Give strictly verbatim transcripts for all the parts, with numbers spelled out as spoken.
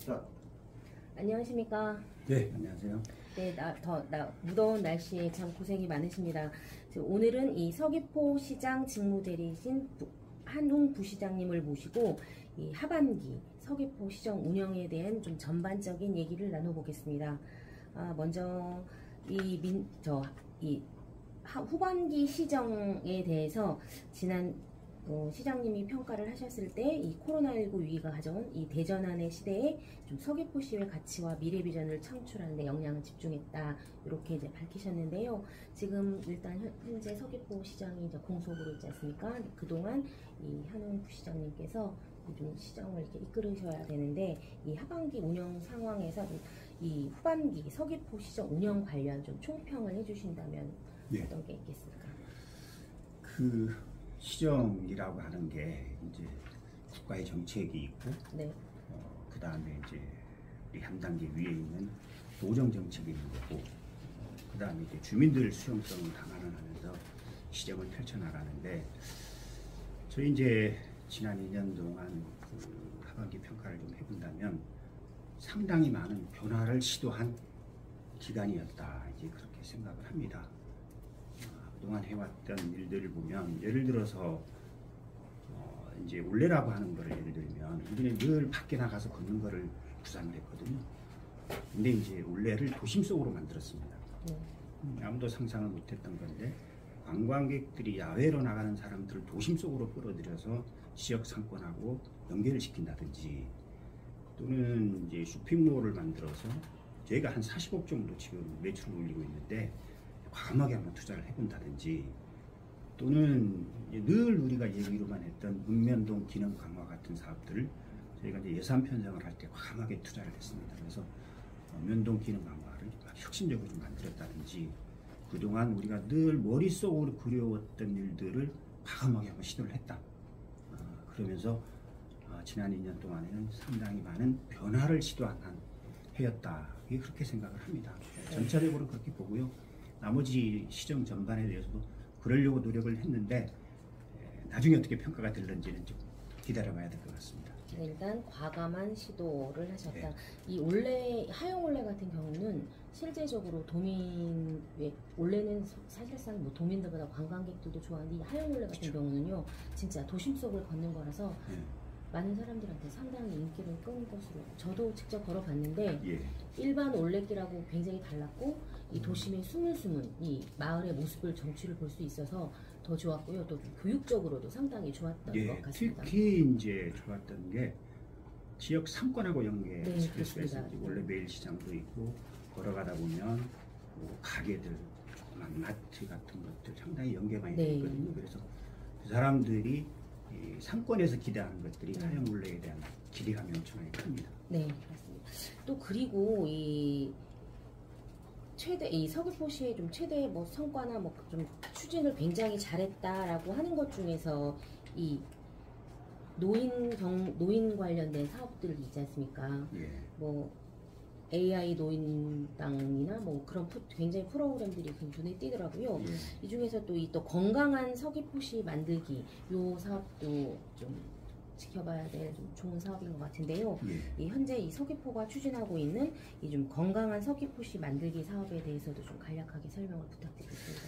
스타트. 안녕하십니까. 네, 안녕하세요. 네, 나, 더, 나, 무더운 날씨에 참 고생이 많으십니다. 오늘은 이 서귀포 시장 직무대리이신 부, 한웅 부시장님을 모시고 이 하반기 서귀포 시정 운영에 대한 좀 전반적인 얘기를 나눠보겠습니다. 아, 먼저 이 민, 저, 이 하, 후반기 시정에 대해서 지난 어, 시장님이 평가를 하셨을 때 이 코로나십구 위기가 가져온 이 대전환의 시대에 좀 서귀포시의 가치와 미래 비전을 창출하는 데 역량을 집중했다, 이렇게 이제 밝히셨는데요. 지금 일단 현재 서귀포 시장이 이제 공석으로 있지 않습니까? 그동안 이 한웅 부시장님께서 좀 시장을 이렇게 이끌으셔야 되는데, 이 하반기 운영 상황에서 이 후반기 서귀포 시장 운영 관련 좀 총평을 해주신다면 네. 어떤 게 있겠습니까? 그 시정이라고 하는 게 이제 국가의 정책이 있고, 네. 어, 그 다음에 이제 우리 한 단계 위에 있는 도정 정책이 있는 거고, 어, 그 다음에 이제 주민들 수용성을 감안하면서 시정을 펼쳐나가는데, 저희 이제 지난 이 년 동안 그 하반기 평가를 좀 해본다면 상당히 많은 변화를 시도한 기간이었다, 이제 그렇게 생각을 합니다. 그동안 해왔던 일들을 보면, 예를 들어서 어 이제 올레라고 하는 거를 예를 들면, 우리는 늘 밖에 나가서 걷는 거를 구상을 했거든요. 근데 이제 올레를 도심 속으로 만들었습니다. 네. 음, 아무도 상상을 못했던 건데, 관광객들이 야외로 나가는 사람들을 도심 속으로 끌어들여서 지역 상권하고 연결을 시킨다든지, 또는 이제 쇼핑몰을 만들어서 저희가 한 사십억 정도 지금 매출을 올리고 있는데 과감하게 한번 투자를 해본다든지, 또는 늘 우리가 얘기로만 했던 읍면동 기능 강화 같은 사업들을 저희가 이제 예산 편성을 할 때 과감하게 투자를 했습니다. 그래서 면동 기능 강화를 혁신적으로 좀 만들었다든지, 그동안 우리가 늘 머릿속으로 그려왔던 일들을 과감하게 한번 시도를 했다. 어, 그러면서 어, 지난 이 년 동안에는 상당히 많은 변화를 시도한 한 해였다, 그렇게 생각을 합니다. 전체적으로 그렇게 보고요. 나머지 시정 전반에 대해서도 그러려고 노력을 했는데, 나중에 어떻게 평가가 될는지는 좀 기다려봐야 될 것 같습니다. 네, 일단 과감한 시도를 하셨다. 네. 이 올레, 하용 올레 같은 경우는 실제적으로 도민, 왜 올레는 사실상 뭐 도민들보다 관광객들도 좋아하는데, 이 하용 올레 같은 그쵸. 경우는요 진짜 도심 속을 걷는 거라서 네. 많은 사람들한테 상당히 인기를 끄는 것으로, 저도 직접 걸어봤는데 예. 일반 올레길하고 굉장히 달랐고, 이 도심의 스물스물 이 마을의 모습을 정취를 볼 수 있어서 더 좋았고요. 또 교육적으로도 상당히 좋았던 예, 것 같습니다. 특히 이제 좋았던 게 지역 상권하고 연계시킬 수가 네, 있어요. 원래 매일 시장도 있고, 걸어가다 보면 뭐 가게들, 조그만 마트 같은 것들 상당히 연계가 많이 네. 있거든요. 그래서 그 사람들이 이 상권에서 기대하는 것들이 네. 하용 올레에 대한 기대감이 엄청나게 큽니다. 네, 그렇습니다. 또 그리고 이 최대 이 서귀포시의 좀 최대 뭐 성과나 뭐 좀 추진을 굉장히 잘했다라고 하는 것 중에서 이 노인 경 노인 관련된 사업들이 있지 않습니까? 예. 뭐 에이아이 노인당이나 뭐 그런 푸, 굉장히 프로그램들이 그 눈에 띄더라고요. 예. 이 중에서 또 이 또 건강한 서귀포시 만들기, 요 사업도 좀 지켜봐야 될 좀 좋은 사업인 것 같은데요. 예. 이 현재 이 서귀포가 추진하고 있는 이 좀 건강한 서귀포시 만들기 사업에 대해서도 좀 간략하게 설명을 부탁드리겠습니다.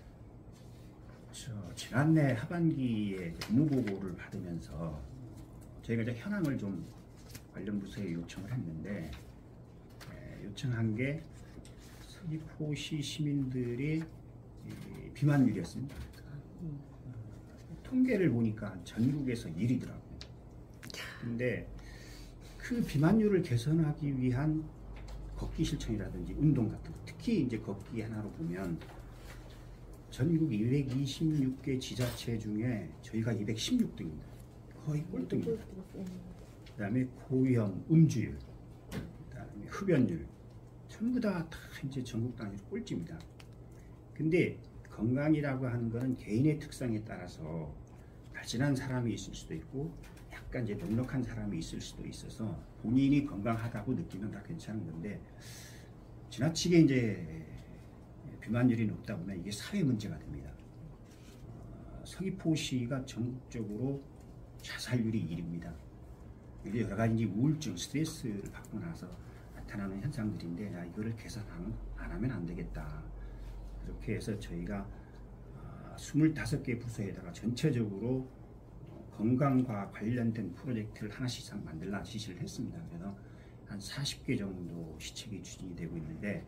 저 지난해 하반기에 업무 보고를 받으면서 저희가 이제 현황을 좀 관련 부서에 요청을 했는데, 에, 요청한 게 서귀포시 시민들이 이 비만율이었습니다. 음. 통계를 보니까 전국에서 일 위더라고요. 근데 그 비만율을 개선하기 위한 걷기 실천이라든지 운동 같은 거, 특히 이제 걷기 하나로 보면 전국 이백이십육 개 지자체 중에 저희가 이백십육 등입니다. 거의 꼴등입니다. 그 다음에 고위험, 음주율, 그 다음에 흡연율, 전부 다, 다 이제 전국 단위로 꼴찌입니다. 근데 건강이라고 하는 거는 개인의 특성에 따라서 발진한 사람이 있을 수도 있고, 약간 이제 넉넉한 사람이 있을 수도 있어서 본인이 건강하다고 느끼면 다 괜찮은 건데, 지나치게 이제 비만율이 높다 보면 이게 사회 문제가 됩니다. 어, 서귀포시가 전국적으로 자살률이 일 위입니다. 이게 여러 가지 우울증, 스트레스를 받고 나서 나타나는 현상들인데, 야, 이거를 개선 안 하면 안 되겠다. 그렇게 해서 저희가 스물다섯 개 부서에다가 전체적으로 건강과 관련된 프로젝트를 하나씩 만들라 지시를 했습니다. 그래서 한 사십 개 정도 시책이 추진이 되고 있는데,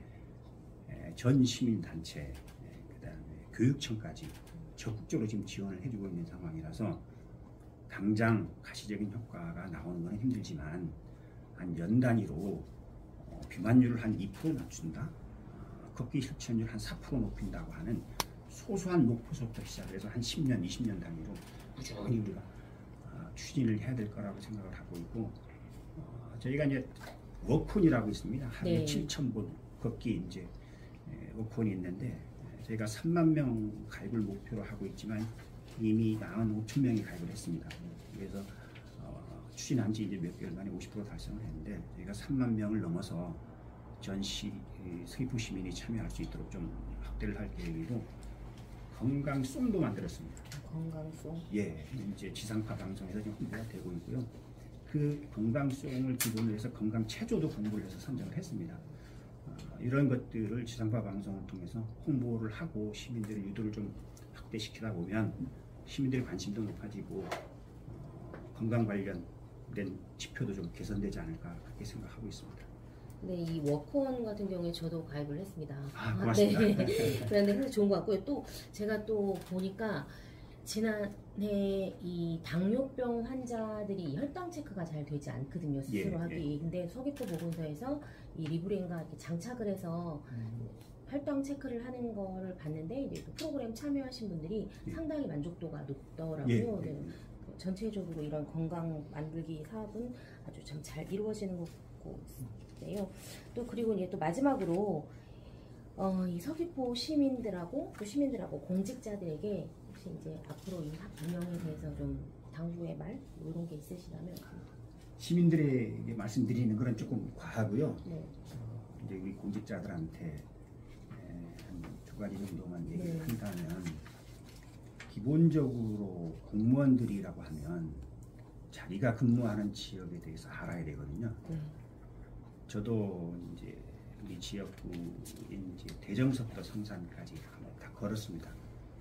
전 시민단체, 그다음에 교육청까지 적극적으로 지금 지원을 해주고 있는 상황이라서 당장 가시적인 효과가 나오는 건 힘들지만 한 연 단위로 비만율을 한 이 퍼센트 낮춘다, 걷기 실천율 한 사 퍼센트 높인다고 하는 소소한 목표부터 시작해서 한 십 년, 이십 년 단위로 꾸준히 우리가 추진을 해야 될 거라고 생각을 하고 있고, 어, 저희가 이제 워크온이라고 있습니다. 하루에 네. 칠천 분 걷기 이제 워크온이 있는데, 저희가 삼만 명 가입을 목표로 하고 있지만 이미 만 오천 명이 가입을 했습니다. 그래서 어, 추진한 지 이제 몇 개월 만에 오십 퍼센트 달성을 했는데, 저희가 삼만 명을 넘어서 전시 서귀포 시민이 참여할 수 있도록 좀 확대를 할 계획이고, 건강송도 만들었습니다. 건강송. 예, 이제 지상파 방송에서 지금 홍보가 되고 있고요. 그 건강송을 기본으로 해서 건강 체조도 공부를 해서 선정을 했습니다. 어, 이런 것들을 지상파 방송을 통해서 홍보를 하고 시민들의 유도를 좀 확대시키다 보면 시민들의 관심도 높아지고 어, 건강 관련된 지표도 좀 개선되지 않을까 그렇게 생각하고 있습니다. 네, 이 워크온 같은 경우에 저도 가입을 했습니다. 아, 고맙습니다. 네. 그런데 굉장히 좋은 것 같고요. 또 제가 또 보니까 지난해 이 당뇨병 환자들이 혈당 체크가 잘 되지 않거든요. 스스로 예, 하기. 예. 근데 서귀포 보건소에서 이 리브레인과 이렇게 장착을 해서 음. 혈당 체크를 하는 거를 봤는데, 이제 그 프로그램 참여하신 분들이 예. 상당히 만족도가 높더라고요. 예, 네. 예. 전체적으로 이런 건강 만들기 사업은 아주 참 잘 이루어지는 것 같고 있는데요. 또 그리고 이제 또 마지막으로 어, 이 서귀포 시민들하고 또 시민들하고 공직자들에게 혹시 이제 앞으로 이 학 운영에 대해서 좀 당부의 말 이런 게 있으시다면. 시민들에게 말씀드리는 건 조금 과하고요. 네. 어, 이제 우리 공직자들한테 한 두 가지 정도만 얘기를 네. 한다면, 기본적으로 공무원들이라고 하면 자기가 근무하는 지역에 대해서 알아야 되거든요. 네. 저도 이제 우리 지역구인 이제 대정서부터 성산까지 다 걸었습니다.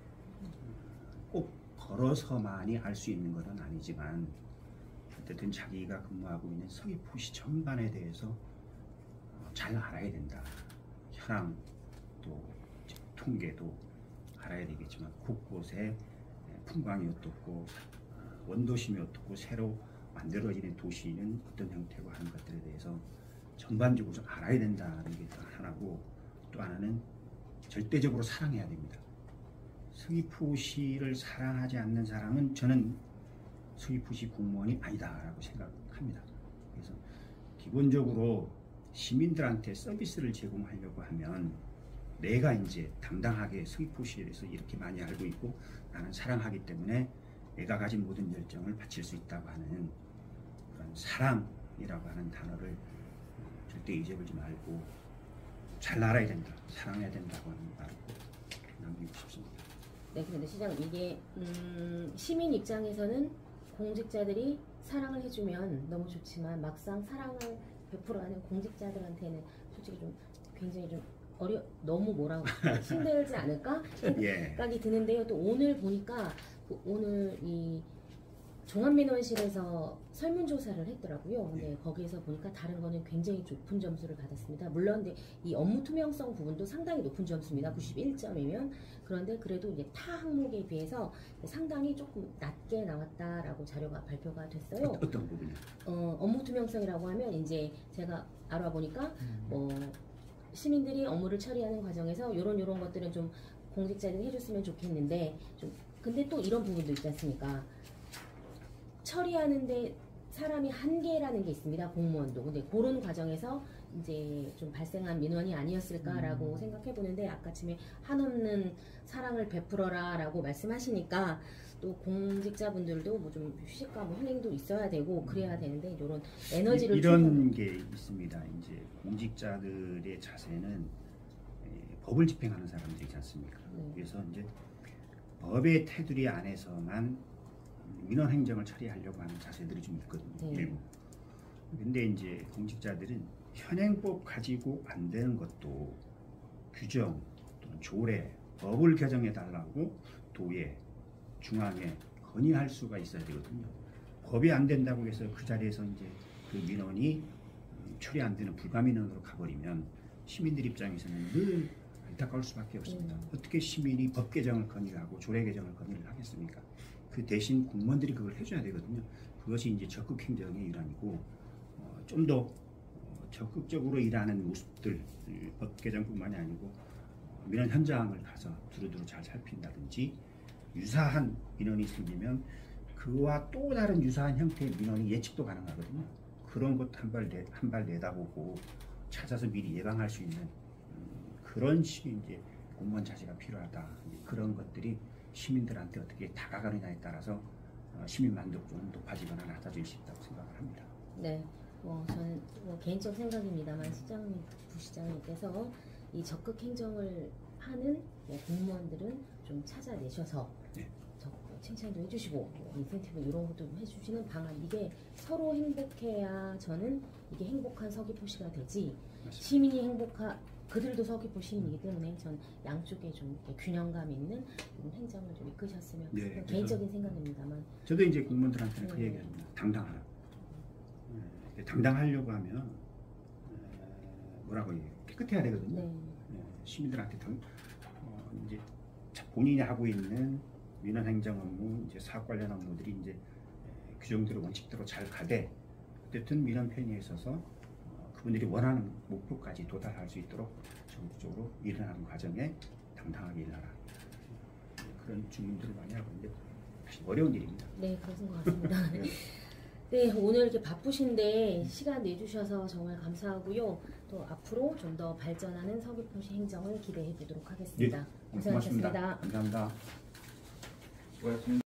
꼭 걸어서만이 알 수 있는 것은 아니지만 어쨌든 자기가 근무하고 있는 서귀포시 전반에 대해서 잘 알아야 된다. 현황 또 통계도 알아야 되겠지만 곳곳에 풍광이 어떻고 원도심이 어떻고 새로 만들어지는 도시는 어떤 형태고 하는 것들에 대해서 전반적으로 좀 알아야 된다는 게 또 하나고, 또 하나는 절대적으로 사랑해야 됩니다. 서귀포시를 사랑하지 않는 사람은 저는 서귀포시 공무원이 아니다라고 생각합니다. 그래서 기본적으로 시민들한테 서비스를 제공하려고 하면 내가 이제 당당하게 서귀포시에 대해서 이렇게 많이 알고 있고 나는 사랑하기 때문에 내가 가진 모든 열정을 바칠 수 있다고 하는 그런 사랑이라고 하는 단어를 절대 잊어버리지 말고 잘 알아야 된다, 사랑해야 된다고 하는 말을 남기고 싶습니다. 네, 그런데 시장 이게 음, 시민 입장에서는 공직자들이 사랑을 해주면 너무 좋지만 막상 사랑을 베풀어하는 공직자들한테는 솔직히 좀 굉장히 좀 어려 너무 뭐라고 힘들지 않을까 생각이 예. 드는데요. 또 오늘 보니까 그 오늘 이 종합민원실에서 설문조사를 했더라고요. 근데 네. 거기에서 보니까 다른 거는 굉장히 높은 점수를 받았습니다. 물론 근데 이 업무 투명성 부분도 상당히 높은 점수입니다. 구십일 점이면. 그런데 그래도 이제 타 항목에 비해서 상당히 조금 낮게 나왔다라고 자료가 발표가 됐어요. 어떤 부분이요? 어, 업무 투명성이라고 하면 이제 제가 알아보니까 뭐 시민들이 업무를 처리하는 과정에서 요런 요런 것들은 좀 공직자들이 해줬으면 좋겠는데 좀 근데 또 이런 부분도 있지 않습니까? 처리하는데 사람이 한계라는 게 있습니다. 공무원도. 근데 그런 과정에서 이제 좀 발생한 민원이 아니었을까라고 음. 생각해 보는데 아까쯤에 한없는 사랑을 베풀어라 라고 말씀하시니까 또 공직자분들도 뭐 좀 휴식과 뭐 힐링도 있어야 되고 그래야 되는데 이런 에너지를 이런 충분... 게 있습니다. 이제 공직자들의 자세는 법을 집행하는 사람들이지 않습니까? 네. 그래서 이제 법의 테두리 안에서만 민원 행정을 처리하려고 하는 자세들이 좀 있거든요. 네. 일부. 근데 이제 공직자들은 현행법 가지고 안 되는 것도 규정 또는 조례, 법을 개정해 달라고 도에, 중앙에 건의할 수가 있어야 되거든요. 법이 안 된다고 해서 그 자리에서 이제 그 민원이 처리 안 되는 불가민원으로 가버리면 시민들 입장에서는 늘 안타까울 수밖에 없습니다. 음. 어떻게 시민이 법 개정을 건의하고 조례 개정을 건의를 하겠습니까? 그 대신 공무원들이 그걸 해줘야 되거든요. 그것이 이제 적극 행정의 일환이고 어, 좀 더 어, 적극적으로 일하는 모습들, 법 개정뿐만이 아니고 어, 민원 현장을 가서 두루두루 잘 살핀다든지 유사한 민원이 생기면 그와 또 다른 유사한 형태의 민원이 예측도 가능하거든요. 그런 것 한 발 한 발 내다보고 찾아서 미리 예방할 수 있는 음, 그런 식의 이제 공무원 자세가 필요하다. 그런 것들이 시민들한테 어떻게 다가가느냐에 따라서 어, 시민 만족도는 높아지거나 낮아질 수 있다고 생각을 합니다. 네, 뭐 저는 뭐 개인적 생각입니다만 시장님, 부시장님께서 이 적극 행정을 하는 뭐 공무원들은 좀 찾아내셔서 네. 적극 칭찬도 해주시고 뭐 인센티브 이런 것도 해주시는 방안, 이게 서로 행복해야 저는 이게 행복한 서귀포시가 되지. 맞습니다. 시민이 행복하 그들도 서귀포 시민이기 때문에 전 양쪽에 좀 이렇게 균형감 있는 이런 행정을 좀 이끄셨으면, 네, 그건 개인적인 생각입니다만. 저도 이제 공무원들한테는 그 네. 얘기합니다. 당당하라. 네, 당당하려고 하면 에, 뭐라고 얘기해요? 깨끗해야 되거든요. 네. 네, 시민들한테 당, 어, 이제 자- 본인이 하고 있는 민원 행정 업무, 이제 사업 관련 업무들이 이제 에, 규정대로 원칙대로 잘 가되 어쨌든 민원 편의에 있어서 어, 그분들이 원하는 목표까지 도달할 수 있도록 전국적으로 일어나는 과정에 당당하게 일하라. 네, 그런 주문들을 많이 하고 있는데 사실 어려운 일입니다. 네, 그런 것 같습니다. 네, 오늘 이렇게 바쁘신데 시간 내주셔서 정말 감사하고요. 또 앞으로 좀 더 발전하는 서귀포시 행정을 기대해 보도록 하겠습니다. 네, 고생하셨습니다. 고맙습니다. 감사합니다. 수고하셨습니다.